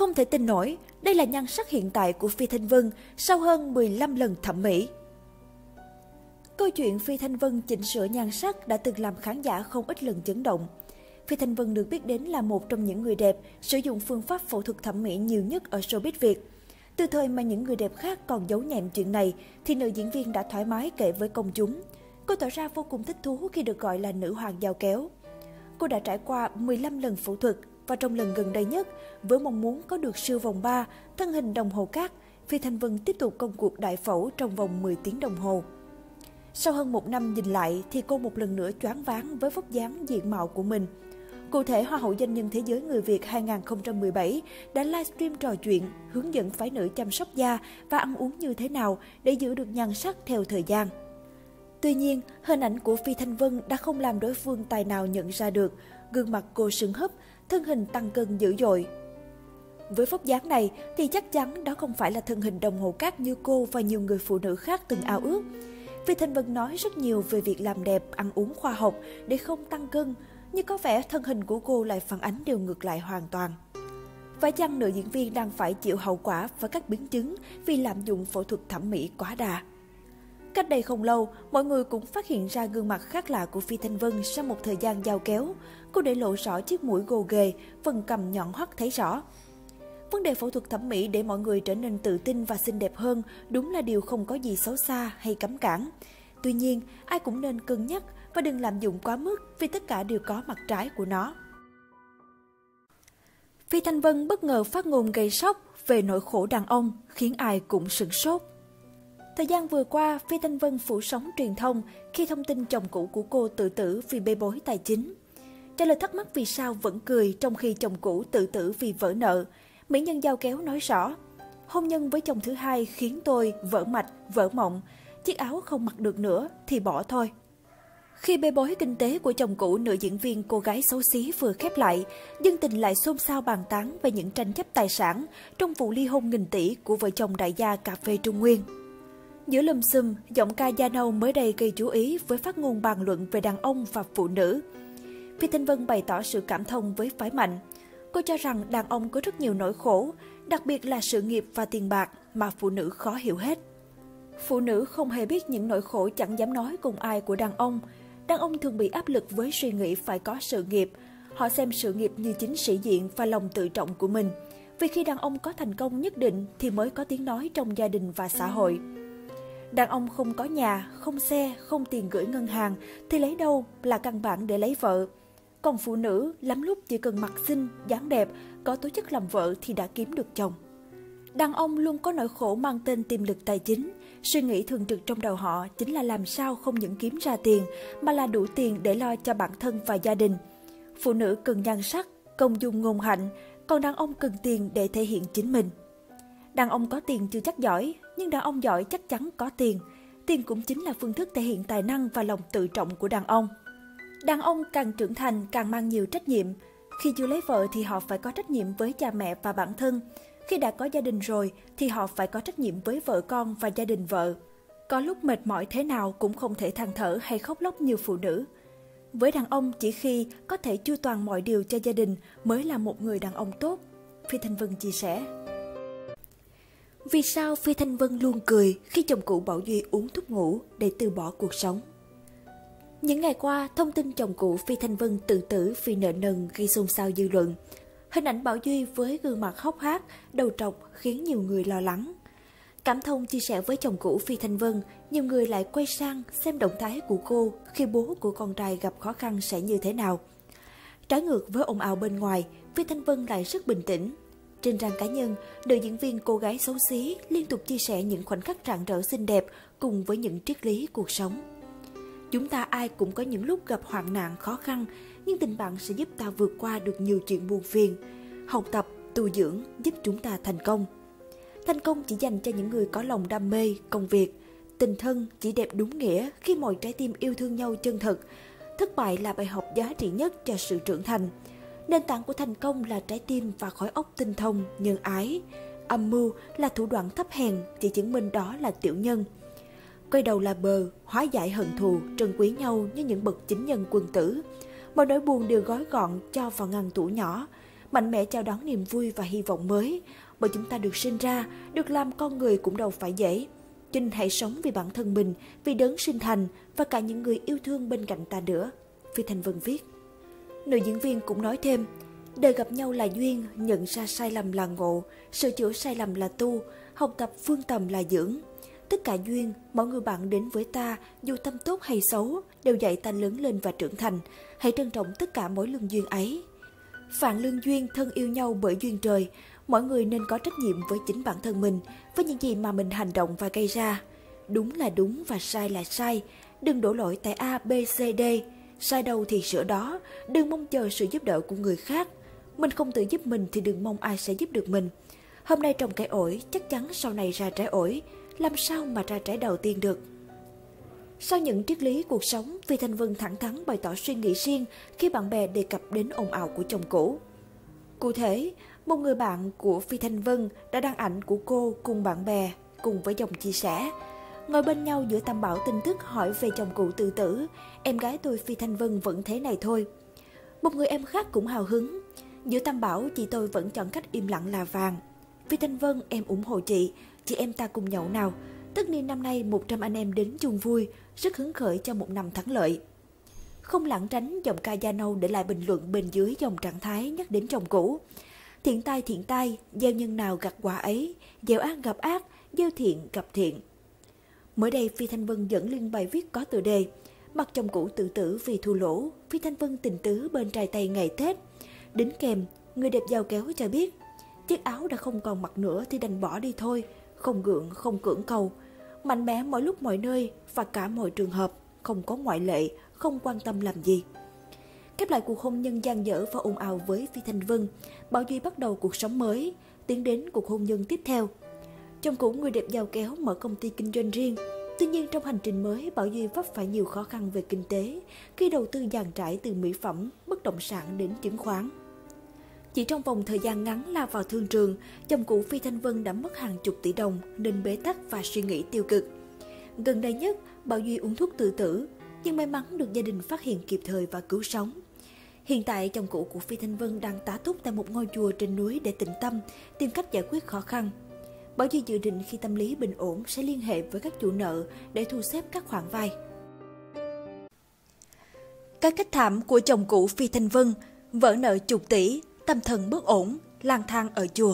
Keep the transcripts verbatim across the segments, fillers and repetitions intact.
Không thể tin nổi, đây là nhan sắc hiện tại của Phi Thanh Vân sau hơn mười lăm lần thẩm mỹ. Câu chuyện Phi Thanh Vân chỉnh sửa nhan sắc đã từng làm khán giả không ít lần chấn động. Phi Thanh Vân được biết đến là một trong những người đẹp sử dụng phương pháp phẫu thuật thẩm mỹ nhiều nhất ở showbiz Việt. Từ thời mà những người đẹp khác còn giấu nhẹm chuyện này, thì nữ diễn viên đã thoải mái kể với công chúng. Cô tỏ ra vô cùng thích thú khi được gọi là nữ hoàng dao kéo. Cô đã trải qua mười lăm lần phẫu thuật và trong lần gần đây nhất, với mong muốn có được siêu vòng ba, thân hình đồng hồ cát, Phi Thanh Vân tiếp tục công cuộc đại phẫu trong vòng mười tiếng đồng hồ. Sau hơn một năm nhìn lại thì cô một lần nữa choáng váng với vóc dáng diện mạo của mình. Cụ thể, Hoa hậu Doanh nhân Thế giới người Việt hai không một bảy đã livestream trò chuyện, hướng dẫn phái nữ chăm sóc da và ăn uống như thế nào để giữ được nhan sắc theo thời gian. Tuy nhiên, hình ảnh của Phi Thanh Vân đã không làm đối phương tài nào nhận ra được, gương mặt cô sưng húp, thân hình tăng cân dữ dội. Với vóc dáng này thì chắc chắn đó không phải là thân hình đồng hồ cát như cô và nhiều người phụ nữ khác từng ao ước. Phi Thanh Vân nói rất nhiều về việc làm đẹp, ăn uống khoa học để không tăng cân, nhưng có vẻ thân hình của cô lại phản ánh điều ngược lại hoàn toàn. Phải chăng nữ diễn viên đang phải chịu hậu quả và các biến chứng vì lạm dụng phẫu thuật thẩm mỹ quá đà? Cách đây không lâu, mọi người cũng phát hiện ra gương mặt khác lạ của Phi Thanh Vân sau một thời gian dao kéo. Cô để lộ rõ chiếc mũi gồ ghề, phần cằm nhọn hoắt thấy rõ. Vấn đề phẫu thuật thẩm mỹ để mọi người trở nên tự tin và xinh đẹp hơn đúng là điều không có gì xấu xa hay cấm cản. Tuy nhiên, ai cũng nên cân nhắc và đừng lạm dụng quá mức vì tất cả đều có mặt trái của nó. Phi Thanh Vân bất ngờ phát ngôn gây sốc về nỗi khổ đàn ông khiến ai cũng sửng sốt. Thời gian vừa qua, Phi Thanh Vân phủ sóng truyền thông khi thông tin chồng cũ của cô tự tử vì bê bối tài chính. Trả lời thắc mắc vì sao vẫn cười trong khi chồng cũ tự tử vì vỡ nợ, mỹ nhân dao kéo nói rõ: hôn nhân với chồng thứ hai khiến tôi vỡ mạch, vỡ mộng, chiếc áo không mặc được nữa thì bỏ thôi. Khi bê bối kinh tế của chồng cũ nữ diễn viên cô gái xấu xí vừa khép lại, dân tình lại xôn xao bàn tán về những tranh chấp tài sản trong vụ ly hôn nghìn tỷ của vợ chồng đại gia cà phê Trung Nguyên. Giữa lùm xùm, giọng ca da nâu mới đây gây chú ý với phát ngôn bàn luận về đàn ông và phụ nữ. Phi Thanh Vân bày tỏ sự cảm thông với phái mạnh. Cô cho rằng đàn ông có rất nhiều nỗi khổ, đặc biệt là sự nghiệp và tiền bạc mà phụ nữ khó hiểu hết. Phụ nữ không hề biết những nỗi khổ chẳng dám nói cùng ai của đàn ông. Đàn ông thường bị áp lực với suy nghĩ phải có sự nghiệp. Họ xem sự nghiệp như chính sĩ diện và lòng tự trọng của mình. Vì khi đàn ông có thành công nhất định thì mới có tiếng nói trong gia đình và xã hội. Đàn ông không có nhà, không xe, không tiền gửi ngân hàng thì lấy đâu là căn bản để lấy vợ. Còn phụ nữ lắm lúc chỉ cần mặt xinh, dáng đẹp, có tố chất làm vợ thì đã kiếm được chồng. Đàn ông luôn có nỗi khổ mang tên tiềm lực tài chính. Suy nghĩ thường trực trong đầu họ chính là làm sao không những kiếm ra tiền mà là đủ tiền để lo cho bản thân và gia đình. Phụ nữ cần nhan sắc, công dung ngôn hạnh, còn đàn ông cần tiền để thể hiện chính mình. Đàn ông có tiền chưa chắc giỏi, nhưng đàn ông giỏi chắc chắn có tiền. Tiền cũng chính là phương thức thể hiện tài năng và lòng tự trọng của đàn ông. Đàn ông càng trưởng thành càng mang nhiều trách nhiệm. Khi chưa lấy vợ thì họ phải có trách nhiệm với cha mẹ và bản thân. Khi đã có gia đình rồi thì họ phải có trách nhiệm với vợ con và gia đình vợ. Có lúc mệt mỏi thế nào cũng không thể than thở hay khóc lóc như phụ nữ. Với đàn ông chỉ khi có thể chu toàn mọi điều cho gia đình mới là một người đàn ông tốt, Phi Thanh Vân chia sẻ. Vì sao Phi Thanh Vân luôn cười khi chồng cũ bảo Duy uống thuốc ngủ để từ bỏ cuộc sống? Những ngày qua, thông tin chồng cũ Phi Thanh Vân tự tử vì nợ nần gây xôn xao dư luận. Hình ảnh Bảo Duy với gương mặt hốc hác, đầu trọc khiến nhiều người lo lắng. Cảm thông chia sẻ với chồng cũ Phi Thanh Vân, nhiều người lại quay sang xem động thái của cô khi bố của con trai gặp khó khăn sẽ như thế nào. Trái ngược với ồn ào bên ngoài, Phi Thanh Vân lại rất bình tĩnh. Trên trang cá nhân, nữ diễn viên cô gái xấu xí liên tục chia sẻ những khoảnh khắc rạng rỡ xinh đẹp cùng với những triết lý cuộc sống. Chúng ta ai cũng có những lúc gặp hoạn nạn khó khăn, nhưng tình bạn sẽ giúp ta vượt qua được nhiều chuyện buồn phiền. Học tập, tu dưỡng giúp chúng ta thành công. Thành công chỉ dành cho những người có lòng đam mê, công việc. Tình thân chỉ đẹp đúng nghĩa khi mọi trái tim yêu thương nhau chân thật. Thất bại là bài học giá trị nhất cho sự trưởng thành. Nền tảng của thành công là trái tim và khối óc tinh thông, nhân ái. Âm mưu là thủ đoạn thấp hèn, chỉ chứng minh đó là tiểu nhân. Quay đầu là bờ, hóa giải hận thù, trân quý nhau như những bậc chính nhân quân tử. Mọi nỗi buồn đều gói gọn cho vào ngăn tủ nhỏ. mạnh mẽ chào đón niềm vui và hy vọng mới. Bởi chúng ta được sinh ra, được làm con người cũng đâu phải dễ. Cho nên hãy sống vì bản thân mình, vì đấng sinh thành và cả những người yêu thương bên cạnh ta nữa. Phi Thanh Vân viết. Nữ diễn viên cũng nói thêm, đời gặp nhau là duyên, nhận ra sai lầm là ngộ, sửa chữa sai lầm là tu, học tập phương tầm là dưỡng. Tất cả duyên, mọi người bạn đến với ta, dù tâm tốt hay xấu, đều dạy ta lớn lên và trưởng thành. Hãy trân trọng tất cả mối lương duyên ấy. Phạn lương duyên, thân yêu nhau bởi duyên trời. Mỗi người nên có trách nhiệm với chính bản thân mình, với những gì mà mình hành động và gây ra. Đúng là đúng và sai là sai. Đừng đổ lỗi tại A, B, C, D. Sai đâu thì sửa đó. Đừng mong chờ sự giúp đỡ của người khác. Mình không tự giúp mình thì đừng mong ai sẽ giúp được mình. Hôm nay trồng cây ổi, chắc chắn sau này ra trái ổi. Làm sao mà ra trái đầu tiên được? Sau những triết lý cuộc sống, Phi Thanh Vân thẳng thắn bày tỏ suy nghĩ riêng khi bạn bè đề cập đến ồn ào của chồng cũ. Cụ thể, một người bạn của Phi Thanh Vân đã đăng ảnh của cô cùng bạn bè, cùng với dòng chia sẻ. Ngồi bên nhau giữa tam bảo tin tức hỏi về chồng cũ tự tử, em gái tôi Phi Thanh Vân vẫn thế này thôi. Một người em khác cũng hào hứng. Giữa tam bảo, chị tôi vẫn chọn cách im lặng là vàng. Phi Thanh Vân, em ủng hộ chị, chị em ta cùng nhậu nào. Tất niên năm nay một trăm anh em đến chung vui, rất hứng khởi cho một năm thắng lợi. Không lảng tránh giọng ca da nâu để lại bình luận bên dưới dòng trạng thái nhắc đến chồng cũ. Thiện tai thiện tai, gieo nhân nào gặt quả ấy, gieo ác gặp ác, gieo thiện gặp thiện. Mới đây Phi Thanh Vân dẫn lên bài viết có tựa đề Mặc chồng cũ tự tử vì thua lỗ, Phi Thanh Vân tình tứ bên trai Tây ngày Tết. Đính kèm, người đẹp dao kéo cho biết, chiếc áo đã không còn mặc nữa thì đành bỏ đi thôi, không gượng, không cưỡng cầu. Mạnh mẽ mọi lúc mọi nơi và cả mọi trường hợp, không có ngoại lệ, không quan tâm làm gì. Khép lại cuộc hôn nhân dang dở và ồn ào với Phi Thanh Vân, Bảo Duy bắt đầu cuộc sống mới, tiến đến cuộc hôn nhân tiếp theo. Chồng cũ người đẹp dao kéo mở công ty kinh doanh riêng. Tuy nhiên trong hành trình mới, Bảo Duy vấp phải nhiều khó khăn về kinh tế khi đầu tư dàn trải từ mỹ phẩm, bất động sản đến chứng khoán. Chỉ trong vòng thời gian ngắn lao vào thương trường, chồng cũ Phi Thanh Vân đã mất hàng chục tỷ đồng nên bế tắc và suy nghĩ tiêu cực. Gần đây nhất, Bảo Duy uống thuốc tự tử, nhưng may mắn được gia đình phát hiện kịp thời và cứu sống. Hiện tại, chồng cũ của Phi Thanh Vân đang tá túc tại một ngôi chùa trên núi để tĩnh tâm, tìm cách giải quyết khó khăn. Bảo Duy dự định khi tâm lý bình ổn sẽ liên hệ với các chủ nợ để thu xếp các khoản vay. Cái kết thảm của chồng cũ Phi Thanh Vân, vỡ nợ chục tỷ, tâm thần bất ổn, lang thang ở chùa.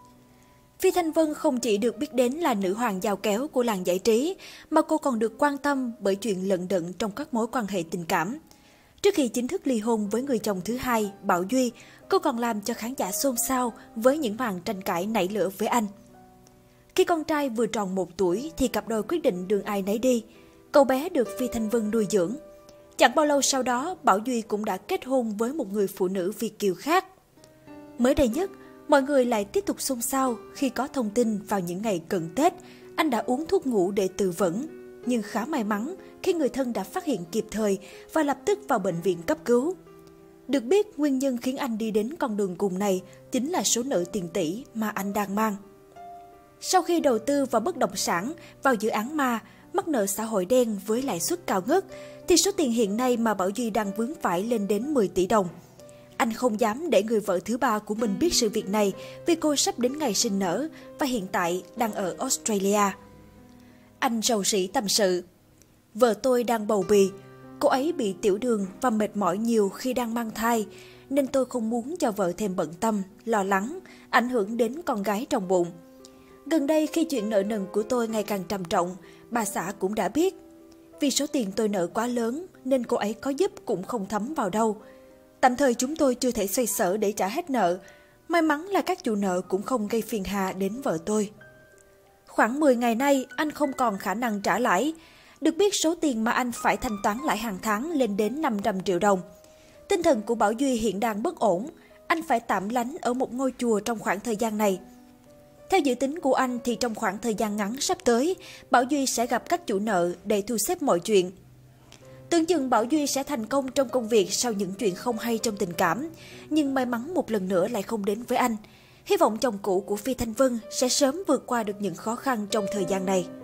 Phi Thanh Vân không chỉ được biết đến là nữ hoàng dao kéo của làng giải trí, mà cô còn được quan tâm bởi chuyện lận đận trong các mối quan hệ tình cảm. Trước khi chính thức ly hôn với người chồng thứ hai, Bảo Duy, cô còn làm cho khán giả xôn xao với những màn tranh cãi nảy lửa với anh. Khi con trai vừa tròn một tuổi thì cặp đôi quyết định đường ai nấy đi. Cậu bé được Phi Thanh Vân nuôi dưỡng. Chẳng bao lâu sau đó, Bảo Duy cũng đã kết hôn với một người phụ nữ Việt kiều khác. Mới đây nhất, mọi người lại tiếp tục xôn xao khi có thông tin vào những ngày cận Tết, anh đã uống thuốc ngủ để tự vẫn. Nhưng khá may mắn khi người thân đã phát hiện kịp thời và lập tức vào bệnh viện cấp cứu. Được biết, nguyên nhân khiến anh đi đến con đường cùng này chính là số nợ tiền tỷ mà anh đang mang. Sau khi đầu tư vào bất động sản, vào dự án ma, mắc nợ xã hội đen với lãi suất cao ngất, thì số tiền hiện nay mà Bảo Duy đang vướng phải lên đến mười tỷ đồng. Anh không dám để người vợ thứ ba của mình biết sự việc này vì cô sắp đến ngày sinh nở và hiện tại đang ở Australia. Anh rầu rĩ tâm sự. Vợ tôi đang bầu bì, cô ấy bị tiểu đường và mệt mỏi nhiều khi đang mang thai, nên tôi không muốn cho vợ thêm bận tâm, lo lắng, ảnh hưởng đến con gái trong bụng. Gần đây khi chuyện nợ nần của tôi ngày càng trầm trọng, bà xã cũng đã biết. Vì số tiền tôi nợ quá lớn nên cô ấy có giúp cũng không thấm vào đâu. Tạm thời chúng tôi chưa thể xoay sở để trả hết nợ. May mắn là các chủ nợ cũng không gây phiền hà đến vợ tôi. Khoảng mười ngày nay, anh không còn khả năng trả lãi. Được biết số tiền mà anh phải thanh toán lãi hàng tháng lên đến năm trăm triệu đồng. Tinh thần của Bảo Duy hiện đang bất ổn. Anh phải tạm lánh ở một ngôi chùa trong khoảng thời gian này. Theo dự tính của anh thì trong khoảng thời gian ngắn sắp tới, Bảo Duy sẽ gặp các chủ nợ để thu xếp mọi chuyện. Tưởng chừng Bảo Duy sẽ thành công trong công việc sau những chuyện không hay trong tình cảm, nhưng may mắn một lần nữa lại không đến với anh. Hy vọng chồng cũ của Phi Thanh Vân sẽ sớm vượt qua được những khó khăn trong thời gian này.